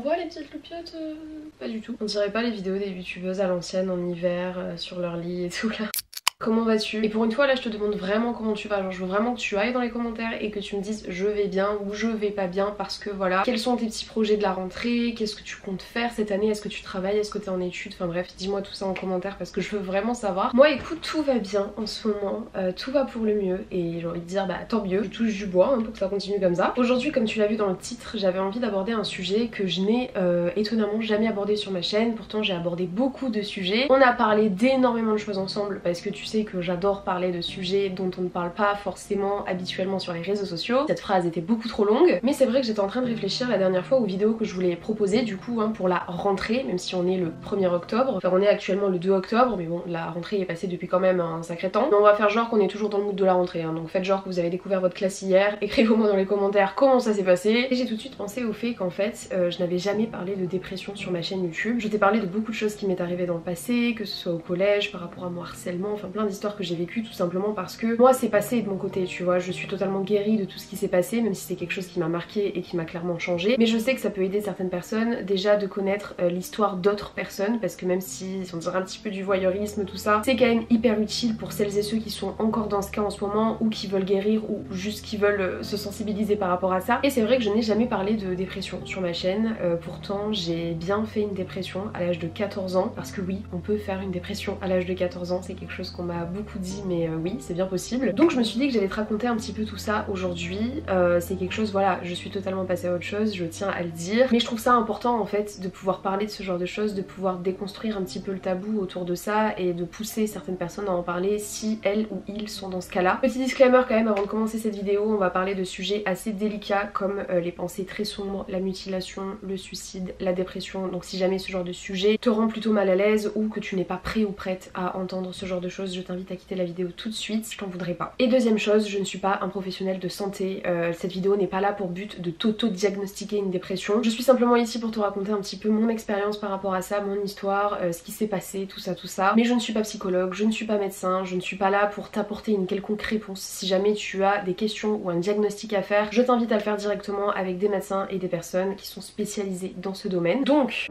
voit les petites loupiottes Pas du tout. On dirait pas les vidéos des youtubeuses à l'ancienne en hiver sur leur lit et tout là. Comment vas-tu? Et pour une fois là je te demande vraiment comment tu vas, genre je veux vraiment que tu ailles dans les commentaires et que tu me dises je vais bien ou je vais pas bien, parce que voilà, quels sont tes petits projets de la rentrée, qu'est-ce que tu comptes faire cette année, est-ce que tu travailles, est-ce que t'es en études, enfin bref dis-moi tout ça en commentaire parce que je veux vraiment savoir. Moi écoute, tout va bien en ce moment, tout va pour le mieux et j'ai envie de dire bah tant mieux, je touche du bois pour que ça continue comme ça. Aujourd'hui comme tu l'as vu dans le titre, j'avais envie d'aborder un sujet que je n'ai étonnamment jamais abordé sur ma chaîne, pourtant j'ai abordé beaucoup de sujets, on a parlé d'énormément de choses ensemble parce que tu sais que j'adore parler de sujets dont on ne parle pas forcément habituellement sur les réseaux sociaux. Cette phrase était beaucoup trop longue, mais c'est vrai que j'étais en train de réfléchir la dernière fois aux vidéos que je voulais proposer du coup pour la rentrée, même si on est le 1er octobre, enfin on est actuellement le 2 octobre, mais bon la rentrée est passée depuis quand même un sacré temps. Mais on va faire genre qu'on est toujours dans le mood de la rentrée, donc faites genre que vous avez découvert votre classe hier, écrivez-moi dans les commentaires comment ça s'est passé. Et j'ai tout de suite pensé au fait qu'en fait je n'avais jamais parlé de dépression sur ma chaîne YouTube. Je t'ai parlé de beaucoup de choses qui m'est arrivé dans le passé, que ce soit au collège, par rapport à mon harcèlement, enfin plein d'histoires que j'ai vécu tout simplement parce que moi c'est passé de mon côté, tu vois, je suis totalement guérie de tout ce qui s'est passé, même si c'est quelque chose qui m'a marqué et qui m'a clairement changé, mais je sais que ça peut aider certaines personnes déjà de connaître l'histoire d'autres personnes, parce que même si on dirait un petit peu du voyeurisme tout ça, c'est quand même hyper utile pour celles et ceux qui sont encore dans ce cas en ce moment ou qui veulent guérir ou juste qui veulent se sensibiliser par rapport à ça. Et c'est vrai que je n'ai jamais parlé de dépression sur ma chaîne, pourtant j'ai bien fait une dépression à l'âge de 14 ans, parce que oui on peut faire une dépression à l'âge de 14 ans, c'est quelque chose qu'on m'a beaucoup dit, mais oui c'est bien possible. Donc je me suis dit que j'allais te raconter un petit peu tout ça aujourd'hui, c'est quelque chose, voilà, je suis totalement passée à autre chose, je tiens à le dire, mais je trouve ça important en fait de pouvoir parler de ce genre de choses, de pouvoir déconstruire un petit peu le tabou autour de ça et de pousser certaines personnes à en parler si elles ou ils sont dans ce cas là. Petit disclaimer quand même avant de commencer cette vidéo, on va parler de sujets assez délicats comme les pensées très sombres, la mutilation, le suicide, la dépression, donc si jamais ce genre de sujet te rend plutôt mal à l'aise ou que tu n'es pas prêt ou prête à entendre ce genre de choses, je t'invite à quitter la vidéo tout de suite, je t'en voudrais pas. Et deuxième chose, je ne suis pas un professionnel de santé, cette vidéo n'est pas là pour but de t'auto-diagnostiquer une dépression, je suis simplement ici pour te raconter un petit peu mon expérience par rapport à ça, mon histoire, ce qui s'est passé, tout ça, mais je ne suis pas psychologue, je ne suis pas médecin, je ne suis pas là pour t'apporter une quelconque réponse. Si jamais tu as des questions ou un diagnostic à faire, je t'invite à le faire directement avec des médecins et des personnes qui sont spécialisées dans ce domaine. Donc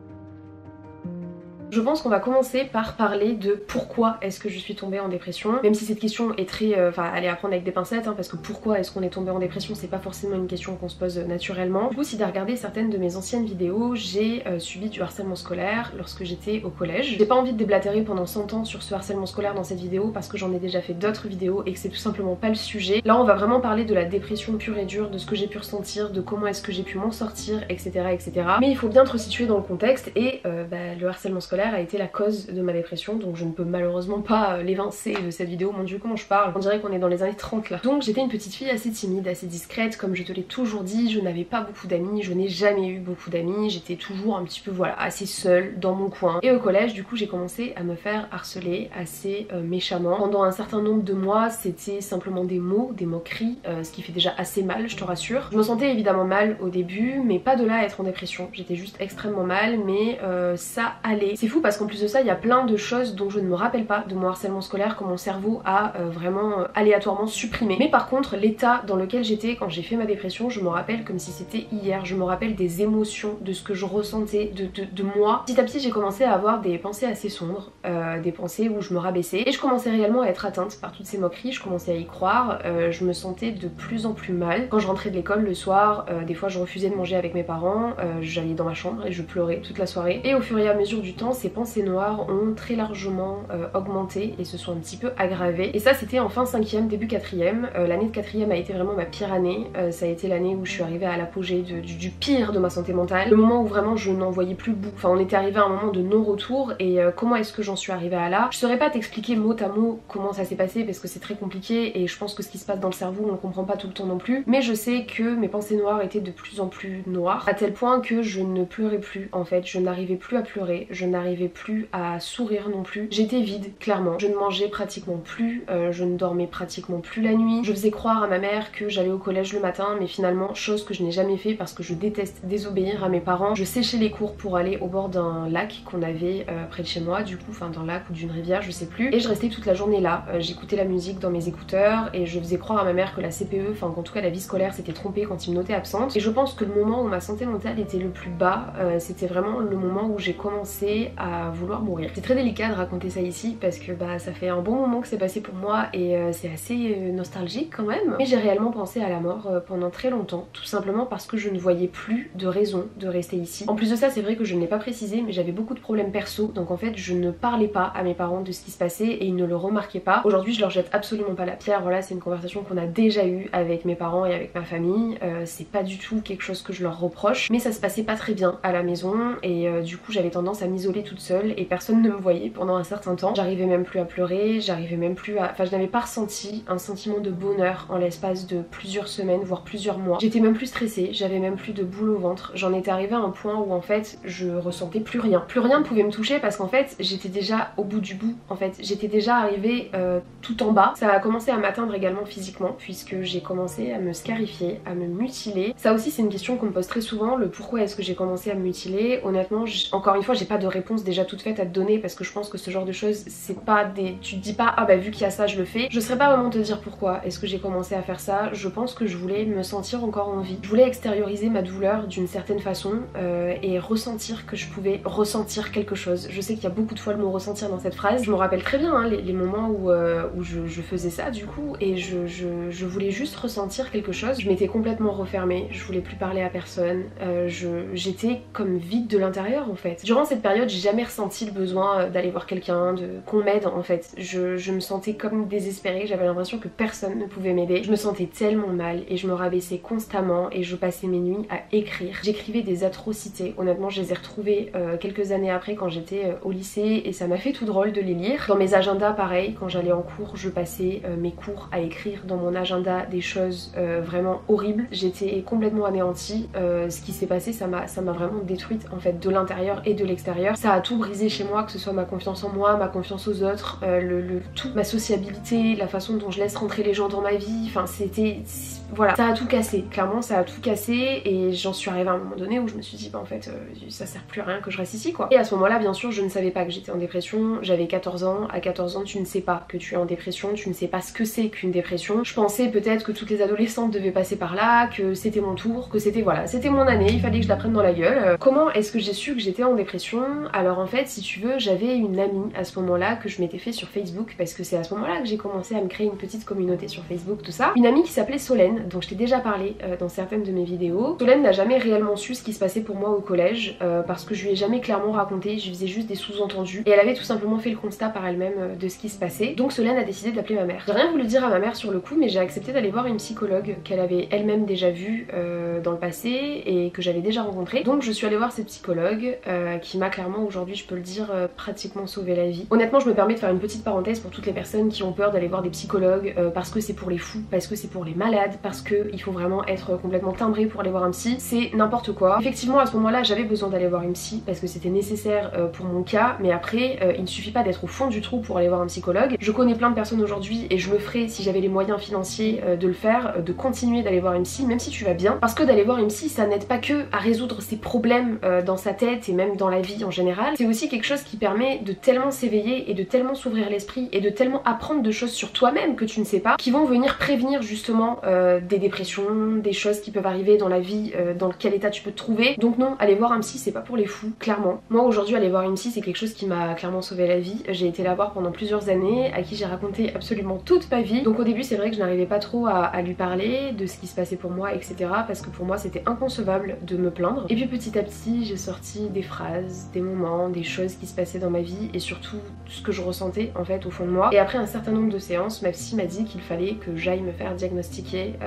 je pense qu'on va commencer par parler de pourquoi est-ce que je suis tombée en dépression, même si cette question est très... enfin elle est à prendre avec des pincettes parce que pourquoi est-ce qu'on est tombé en dépression c'est pas forcément une question qu'on se pose naturellement. Du coup si t'as regardé certaines de mes anciennes vidéos, j'ai subi du harcèlement scolaire lorsque j'étais au collège. J'ai pas envie de déblatérer pendant 100 ans sur ce harcèlement scolaire dans cette vidéo parce que j'en ai déjà fait d'autres vidéos et que c'est tout simplement pas le sujet. Là on va vraiment parler de la dépression pure et dure, de ce que j'ai pu ressentir, de comment est-ce que j'ai pu m'en sortir, etc., etc. Mais il faut bien te resituer dans le contexte et le harcèlement scolaire a été la cause de ma dépression, donc je ne peux malheureusement pas l'évincer de cette vidéo. Mon dieu comment je parle, on dirait qu'on est dans les années 30 là. Donc j'étais une petite fille assez timide, assez discrète, comme je te l'ai toujours dit, je n'avais pas beaucoup d'amis, je n'ai jamais eu beaucoup d'amis, j'étais toujours un petit peu voilà assez seule dans mon coin. Et au collège du coup j'ai commencé à me faire harceler assez méchamment. Pendant un certain nombre de mois c'était simplement des mots, des moqueries, ce qui fait déjà assez mal je te rassure. Je me sentais évidemment mal au début mais pas de là à être en dépression, j'étais juste extrêmement mal mais ça allait. C'est fou parce qu'en plus de ça il y a plein de choses dont je ne me rappelle pas de mon harcèlement scolaire que mon cerveau a vraiment aléatoirement supprimé. Mais par contre l'état dans lequel j'étais quand j'ai fait ma dépression je me rappelle comme si c'était hier, je me rappelle des émotions, de ce que je ressentais, de moi. Petit à petit j'ai commencé à avoir des pensées assez sombres, des pensées où je me rabaissais et je commençais réellement à être atteinte par toutes ces moqueries, je commençais à y croire, je me sentais de plus en plus mal. Quand je rentrais de l'école le soir, des fois je refusais de manger avec mes parents, j'allais dans ma chambre et je pleurais toute la soirée et au fur et à mesure du temps ces pensées noires ont très largement augmenté et se sont un petit peu aggravées. Et ça c'était en fin 5e, début 4e. L'année de 4e a été vraiment ma pire année. Ça a été l'année où je suis arrivée à l'apogée du pire de ma santé mentale. Le moment où vraiment je n'en voyais plus le bout. Enfin on était arrivé à un moment de non-retour et comment est-ce que j'en suis arrivée à là. Je saurais pas t'expliquer mot à mot comment ça s'est passé parce que c'est très compliqué et je pense que ce qui se passe dans le cerveau on le comprend pas tout le temps non plus. Mais je sais que mes pensées noires étaient de plus en plus noires à tel point que je ne pleurais plus en fait. Je n'arrivais plus à pleurer, je n'arrivais n'arrivais plus à sourire non plus. J'étais vide, clairement. Je ne mangeais pratiquement plus, je ne dormais pratiquement plus la nuit. Je faisais croire à ma mère que j'allais au collège le matin, mais finalement, chose que je n'ai jamais fait parce que je déteste désobéir à mes parents. Je séchais les cours pour aller au bord d'un lac qu'on avait près de chez moi, du coup, enfin d'un lac ou d'une rivière, je sais plus. Et je restais toute la journée là. J'écoutais la musique dans mes écouteurs et je faisais croire à ma mère que la CPE, enfin qu'en tout cas la vie scolaire s'était trompée quand il me notait absente. Et je pense que le moment où ma santé mentale était le plus bas, c'était vraiment le moment où j'ai commencé à vouloir mourir. C'est très délicat de raconter ça ici parce que bah ça fait un bon moment que c'est passé pour moi et c'est assez nostalgique quand même. Mais j'ai réellement pensé à la mort pendant très longtemps, tout simplement parce que je ne voyais plus de raison de rester ici. En plus de ça, c'est vrai que je ne l'ai pas précisé, mais j'avais beaucoup de problèmes perso, donc en fait je ne parlais pas à mes parents de ce qui se passait et ils ne le remarquaient pas. Aujourd'hui je leur jette absolument pas la pierre, voilà, c'est une conversation qu'on a déjà eue avec mes parents et avec ma famille, c'est pas du tout quelque chose que je leur reproche, mais ça se passait pas très bien à la maison et du coup j'avais tendance à m'isoler toute seule et personne ne me voyait pendant un certain temps. J'arrivais même plus à pleurer, j'arrivais même plus à... Enfin je n'avais pas ressenti un sentiment de bonheur en l'espace de plusieurs semaines, voire plusieurs mois. J'étais même plus stressée, j'avais même plus de boule au ventre. J'en étais arrivée à un point où en fait je ressentais plus rien. Plus rien ne pouvait me toucher parce qu'en fait j'étais déjà au bout du bout. En fait j'étais déjà arrivée tout en bas. Ça a commencé à m'atteindre également physiquement puisque j'ai commencé à me scarifier, à me mutiler. Ça aussi c'est une question qu'on me pose très souvent, le pourquoi est-ce que j'ai commencé à me mutiler. Honnêtement encore une fois j'ai pas de réponse déjà toute faite à te donner parce que je pense que ce genre de choses c'est pas des... Tu te dis pas ah bah vu qu'il y a ça je le fais. Je saurais pas vraiment te dire pourquoi est-ce que j'ai commencé à faire ça. Je pense que je voulais me sentir encore en vie. Je voulais extérioriser ma douleur d'une certaine façon et ressentir que je pouvais ressentir quelque chose. Je sais qu'il y a beaucoup de fois le mot ressentir dans cette phrase. Je me rappelle très bien hein, les moments où je faisais ça du coup et je voulais juste ressentir quelque chose. Je m'étais complètement refermée, je voulais plus parler à personne, j'étais comme vide de l'intérieur en fait. Durant cette période j'ai jamais ressenti le besoin d'aller voir quelqu'un, qu'on m'aide en fait. Je me sentais comme désespérée, j'avais l'impression que personne ne pouvait m'aider. Je me sentais tellement mal et je me rabaissais constamment et je passais mes nuits à écrire. J'écrivais des atrocités, honnêtement je les ai retrouvées quelques années après quand j'étais au lycée et ça m'a fait tout drôle de les lire. Dans mes agendas pareil, quand j'allais en cours je passais mes cours à écrire dans mon agenda des choses vraiment horribles. J'étais complètement anéantie, ce qui s'est passé ça m'a vraiment détruite en fait de l'intérieur et de l'extérieur. Ça a tout brisé chez moi, que ce soit ma confiance en moi, ma confiance aux autres, tout, ma sociabilité, la façon dont je laisse rentrer les gens dans ma vie, enfin c'était... Voilà, ça a tout cassé, clairement ça a tout cassé et j'en suis arrivée à un moment donné où je me suis dit bah en fait ça sert plus à rien que je reste ici quoi. Et à ce moment là bien sûr je ne savais pas que j'étais en dépression, j'avais 14 ans, à 14 ans tu ne sais pas que tu es en dépression, tu ne sais pas ce que c'est qu'une dépression. Je pensais peut-être que toutes les adolescentes devaient passer par là, que c'était mon tour, que c'était voilà, c'était mon année, il fallait que je la prenne dans la gueule. Comment est-ce que j'ai su que j'étais en dépression? Alors en fait si tu veux j'avais une amie à ce moment là que je m'étais fait sur Facebook parce que c'est à ce moment là que j'ai commencé à me créer une petite communauté sur Facebook tout ça. Une amie qui s'appelait Solène dont je t'ai déjà parlé dans certaines de mes vidéos. Solène n'a jamais réellement su ce qui se passait pour moi au collège parce que je lui ai jamais clairement raconté, je lui faisais juste des sous-entendus et elle avait tout simplement fait le constat par elle-même de ce qui se passait. Donc Solène a décidé d'appeler ma mère. J'ai rien voulu dire à ma mère sur le coup mais j'ai accepté d'aller voir une psychologue qu'elle avait elle-même déjà vue dans le passé et que j'avais déjà rencontrée. Donc je suis allée voir cette psychologue qui m'a clairement aujourd'hui je peux le dire pratiquement sauvé la vie. Honnêtement je me permets de faire une petite parenthèse pour toutes les personnes qui ont peur d'aller voir des psychologues parce que c'est pour les fous, parce que c'est pour les malades, parce qu'il faut vraiment être complètement timbré pour aller voir un psy, c'est n'importe quoi. Effectivement à ce moment là j'avais besoin d'aller voir une psy parce que c'était nécessaire pour mon cas mais après il ne suffit pas d'être au fond du trou pour aller voir un psychologue. Je connais plein de personnes aujourd'hui et je le ferais si j'avais les moyens financiers de le faire, de continuer d'aller voir une psy même si tu vas bien parce que d'aller voir une psy ça n'aide pas que à résoudre ses problèmes dans sa tête et même dans la vie en général, c'est aussi quelque chose qui permet de tellement s'éveiller et de tellement s'ouvrir l'esprit et de tellement apprendre de choses sur toi-même que tu ne sais pas qui vont venir prévenir justement des dépressions, des choses qui peuvent arriver dans la vie, dans quel état tu peux te trouver. Donc non, aller voir un psy c'est pas pour les fous, clairement. Moi aujourd'hui aller voir une psy c'est quelque chose qui m'a clairement sauvé la vie. J'ai été la voir pendant plusieurs années, à qui j'ai raconté absolument toute ma vie. Donc au début c'est vrai que je n'arrivais pas trop à lui parler de ce qui se passait pour moi etc. parce que pour moi c'était inconcevable de me plaindre. Et puis petit à petit j'ai sorti des phrases, des moments, des choses qui se passaient dans ma vie et surtout ce que je ressentais en fait au fond de moi. Et après un certain nombre de séances ma psy m'a dit qu'il fallait que j'aille me faire diagnostiquer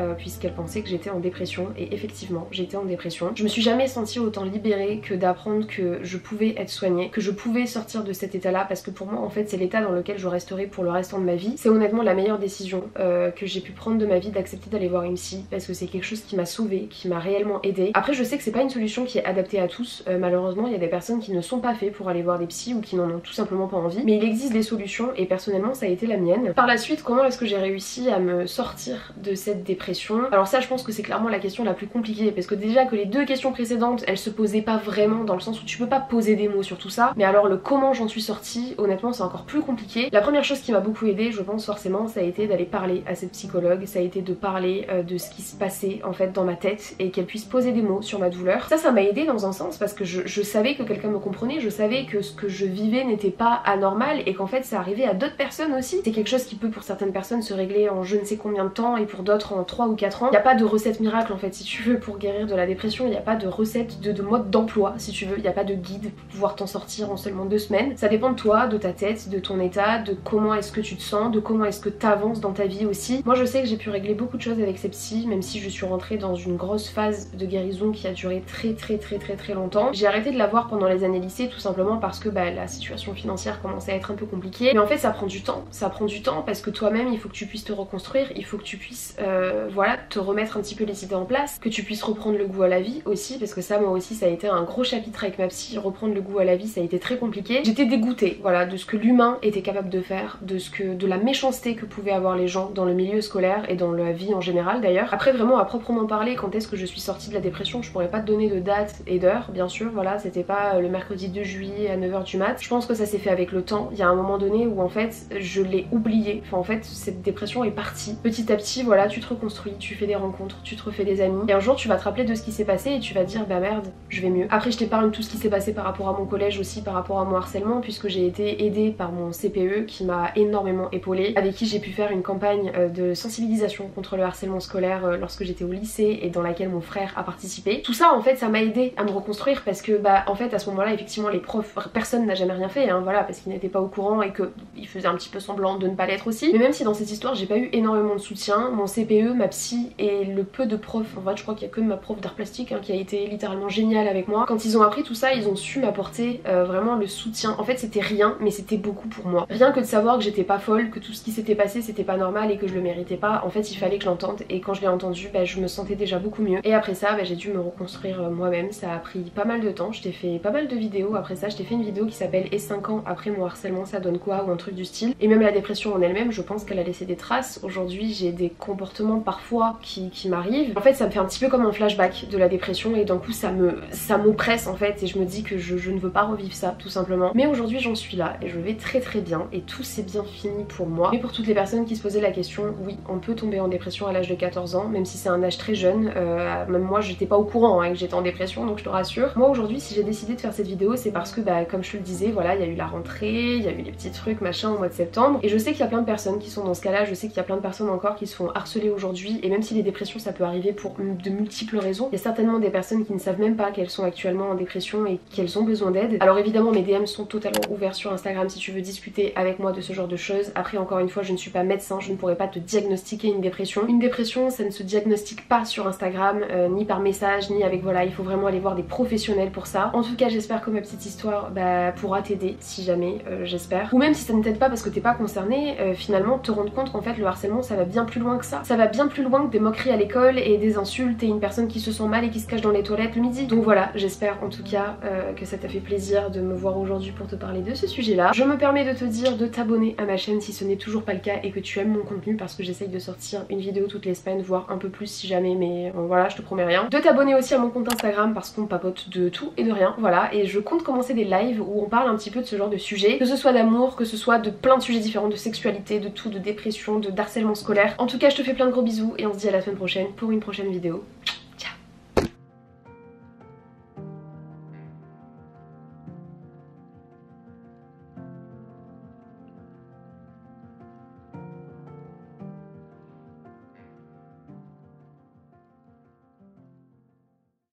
puisqu'elle pensait que j'étais en dépression, et effectivement j'étais en dépression. Je me suis jamais sentie autant libérée que d'apprendre que je pouvais être soignée, que je pouvais sortir de cet état là, parce que pour moi en fait c'est l'état dans lequel je resterai pour le restant de ma vie. C'est honnêtement la meilleure décision que j'ai pu prendre de ma vie, d'accepter d'aller voir une psy, parce que c'est quelque chose qui m'a sauvée, qui m'a réellement aidée. Après je sais que c'est pas une solution qui est adaptée à tous, malheureusement il y a des personnes qui ne sont pas faites pour aller voir des psys ou qui n'en ont tout simplement pas envie, mais il existe des solutions et personnellement ça a été la mienne. Par la suite, comment est-ce que j'ai réussi à me sortir de cette dépression? Alors ça je pense que c'est clairement la question la plus compliquée, parce que déjà que les deux questions précédentes elles se posaient pas vraiment, dans le sens où tu peux pas poser des mots sur tout ça, mais alors le comment j'en suis sortie, honnêtement c'est encore plus compliqué. La première chose qui m'a beaucoup aidée, je pense forcément, ça a été d'aller parler à cette psychologue, ça a été de parler de ce qui se passait en fait dans ma tête et qu'elle puisse poser des mots sur ma douleur. Ça m'a aidée dans un sens parce que je savais que quelqu'un me comprenait, je savais que ce que je vivais n'était pas anormal et qu'en fait ça arrivait à d'autres personnes aussi. C'est quelque chose qui peut pour certaines personnes se régler en je ne sais combien de temps et pour d'autres en 3 ou 4 ans. Il n'y a pas de recette miracle en fait si tu veux pour guérir de la dépression, il n'y a pas de recette de mode d'emploi si tu veux, il n'y a pas de guide pour pouvoir t'en sortir en seulement 2 semaines. Ça dépend de toi, de ta tête, de ton état, de comment est-ce que tu te sens, de comment est-ce que tu avances dans ta vie aussi. Moi je sais que j'ai pu régler beaucoup de choses avec ces psys, même si je suis rentrée dans une grosse phase de guérison qui a duré très longtemps. J'ai arrêté de la voir pendant les années lycée tout simplement parce que la situation financière commençait à être un peu compliquée, mais en fait ça prend du temps, parce que toi-même il faut que tu puisses te reconstruire, il faut que tu puisses voilà, te remettre un petit peu les idées en place, que tu puisses reprendre le goût à la vie aussi, parce que ça moi aussi ça a été un gros chapitre avec ma psy, reprendre le goût à la vie ça a été très compliqué. J'étais dégoûtée voilà, de ce que l'humain était capable de faire, de la méchanceté que pouvaient avoir les gens dans le milieu scolaire et dans la vie en général d'ailleurs. Après vraiment à proprement parler, quand est-ce que je suis sortie de la dépression, je pourrais pas te donner de date et d'heure bien sûr, voilà, c'était pas le mercredi 2 juillet à 9h du mat. Je pense que ça s'est fait avec le temps, il y a un moment donné où en fait je l'ai oublié, enfin en fait cette dépression est partie. Petit à petit voilà, tu te reconstruis, tu fais des rencontres, tu te refais des amis et un jour tu vas te rappeler de ce qui s'est passé et tu vas te dire bah merde, je vais mieux. Après je t'épargne tout ce qui s'est passé par rapport à mon collège aussi, par rapport à mon harcèlement, puisque j'ai été aidée par mon CPE qui m'a énormément épaulée, avec qui j'ai pu faire une campagne de sensibilisation contre le harcèlement scolaire lorsque j'étais au lycée et dans laquelle mon frère a participé. Tout ça en fait ça m'a aidé à me reconstruire parce que en fait à ce moment là effectivement les profs, personne n'a jamais rien fait hein, voilà, parce qu'ils n'étaient pas au courant et qu'ils faisaient un petit peu semblant de ne pas l'être aussi. Mais même si dans cette histoire j'ai pas eu énormément de soutien, mon CPE, ma psy et le peu de profs, en fait je crois qu'il y a que ma prof d'art plastique hein, qui a été littéralement géniale avec moi, quand ils ont appris tout ça ils ont su m'apporter vraiment le soutien. En fait c'était rien mais c'était beaucoup pour moi. Rien que de savoir que j'étais pas folle, que tout ce qui s'était passé c'était pas normal et que je le méritais pas, en fait il fallait que je l'entende et quand je l'ai entendu je me sentais déjà beaucoup mieux. Et après ça j'ai dû me reconstruire moi-même, ça a pris pas mal de temps, je t'ai fait pas mal de vidéos après ça, je t'ai fait une vidéo qui s'appelle Et 5 ans après mon harcèlement ça donne quoi, ou un truc du style. Et même la dépression en elle-même je pense qu'elle a laissé des traces. Aujourd'hui j'ai des comportements parfois qui m'arrivent. En fait ça me fait un petit peu comme un flashback de la dépression et d'un coup ça m'oppresse en fait et je me dis que je ne veux pas revivre ça tout simplement. Mais aujourd'hui j'en suis là et je vais très bien et tout s'est bien fini pour moi. Mais pour toutes les personnes qui se posaient la question, oui on peut tomber en dépression à l'âge de 14 ans, même si c'est un âge très jeune, même moi j'étais pas au courant hein, que j'étais en dépression donc je te rassure. Moi aujourd'hui si j'ai décidé de faire cette vidéo c'est parce que comme je te le disais voilà, il y a eu la rentrée, il y a eu les petits trucs machin au mois de septembre et je sais qu'il y a plein de personnes qui sont dans ce cas là, je sais qu'il y a plein de personnes encore qui se font harceler aujourd'hui et même si les dépressions ça peut arriver pour de multiples raisons, il y a certainement des personnes qui ne savent même pas qu'elles sont actuellement en dépression et qu'elles ont besoin d'aide. Alors évidemment mes DM sont totalement ouverts sur Instagram si tu veux discuter avec moi de ce genre de choses. Après encore une fois je ne suis pas médecin, je ne pourrais pas te diagnostiquer une dépression. Une dépression ça ne se diagnostique pas sur Instagram ni par message ni avec voilà, il faut vraiment aller voir des professionnels pour ça. En tout cas j'espère que ma petite histoire pourra t'aider si jamais, j'espère. Ou même si ça ne t'aide pas parce que t'es pas concerné, finalement te rendre compte qu'en fait le harcèlement ça va bien plus loin que ça. Ça va bien plus loin que des moqueries à l'école et des insultes et une personne qui se sent mal et qui se cache dans les toilettes le midi. Donc voilà, j'espère en tout cas que ça t'a fait plaisir de me voir aujourd'hui pour te parler de ce sujet là. Je me permets de te dire de t'abonner à ma chaîne si ce n'est toujours pas le cas et que tu aimes mon contenu parce que j'essaye de sortir une vidéo toutes les semaines, voire un peu plus si jamais, mais voilà je te promets rien. De t'abonner aussi à mon compte Instagram parce qu'on papote de tout et de rien, voilà, et je compte commencer des lives où on parle un petit peu de ce genre de sujet, que ce soit d'amour, que ce soit de plein de sujets différents, de sexualité, de tout, de dépression, de harcèlement scolaire. En tout cas je te fais plein de gros bisous et on se dit à la semaine prochaine pour une prochaine vidéo.